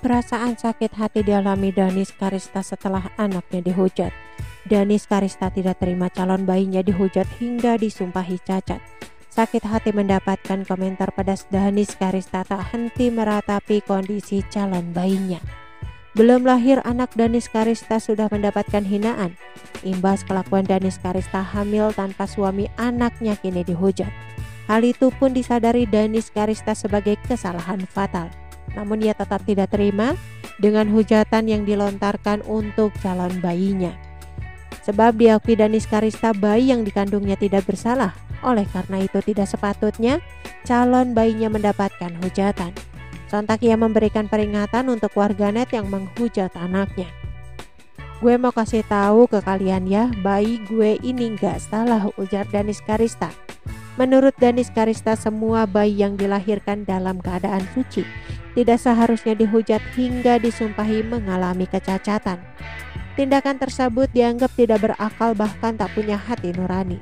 Perasaan sakit hati dialami Danis Karista setelah anaknya dihujat. Danis Karista tidak terima calon bayinya dihujat hingga disumpahi cacat. Sakit hati mendapatkan komentar pedas. Danis Karista tak henti meratapi kondisi calon bayinya. Belum lahir anak Danis Karista sudah mendapatkan hinaan. Imbas kelakuan Danis Karista hamil tanpa suami, anaknya kini dihujat. Hal itu pun disadari Danis Karista sebagai kesalahan fatal. Namun ia tetap tidak terima dengan hujatan yang dilontarkan untuk calon bayinya. Sebab diakui Danis Karista bayi yang dikandungnya tidak bersalah. Oleh karena itu tidak sepatutnya calon bayinya mendapatkan hujatan. Sontak ia memberikan peringatan untuk warganet yang menghujat anaknya. "Gue mau kasih tahu ke kalian ya, bayi gue ini gak salah," ujar Danis Karista. Menurut Danis Karista, semua bayi yang dilahirkan dalam keadaan suci tidak seharusnya dihujat hingga disumpahi mengalami kecacatan. Tindakan tersebut dianggap tidak berakal, bahkan tak punya hati nurani.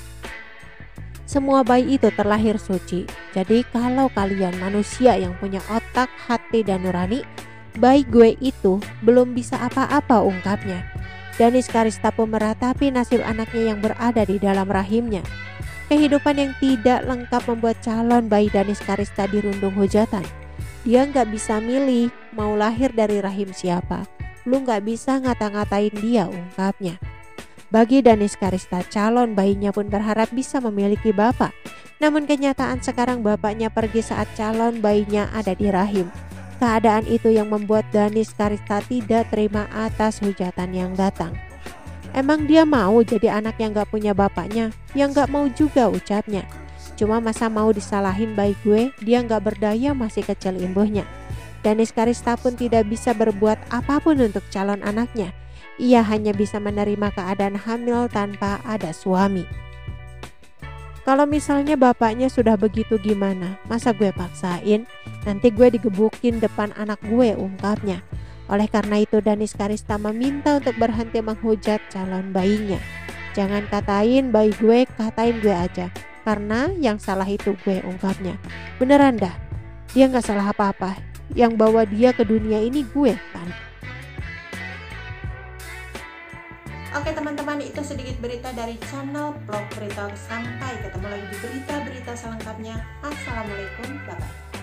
Semua bayi itu terlahir suci. Jadi kalau kalian manusia yang punya otak, hati, dan nurani, bayi gue itu belum bisa apa-apa, ungkapnya. Danis Karista pun meratapi nasib anaknya yang berada di dalam rahimnya. Kehidupan yang tidak lengkap membuat calon bayi Danis Karista dirundung hujatan. Dia gak bisa milih mau lahir dari rahim siapa. Lu gak bisa ngata-ngatain dia, ungkapnya. Bagi Danis Karista, calon bayinya pun berharap bisa memiliki bapak. Namun kenyataan sekarang bapaknya pergi saat calon bayinya ada di rahim. Keadaan itu yang membuat Danis Karista tidak terima atas hujatan yang datang. Emang dia mau jadi anak yang gak punya bapaknya? Yang gak mau juga, ucapnya. Cuma masa mau disalahin bayi gue, dia gak berdaya, masih kecil imbuhnya. Danis Karista pun tidak bisa berbuat apapun untuk calon anaknya. Ia hanya bisa menerima keadaan hamil tanpa ada suami. Kalau misalnya bapaknya sudah begitu gimana? Masa gue paksain? Nanti gue digebukin depan anak gue, ungkapnya. Oleh karena itu Danis Karista meminta untuk berhenti menghujat calon bayinya. Jangan katain bayi gue, katain gue aja. Karena yang salah itu gue, ungkapnya. Beneran dah, dia gak salah apa-apa. Yang bawa dia ke dunia ini gue kan. Oke teman-teman, itu sedikit berita dari channel Vlog Berita. Sampai ketemu lagi di berita-berita selengkapnya. Assalamualaikum, bye-bye.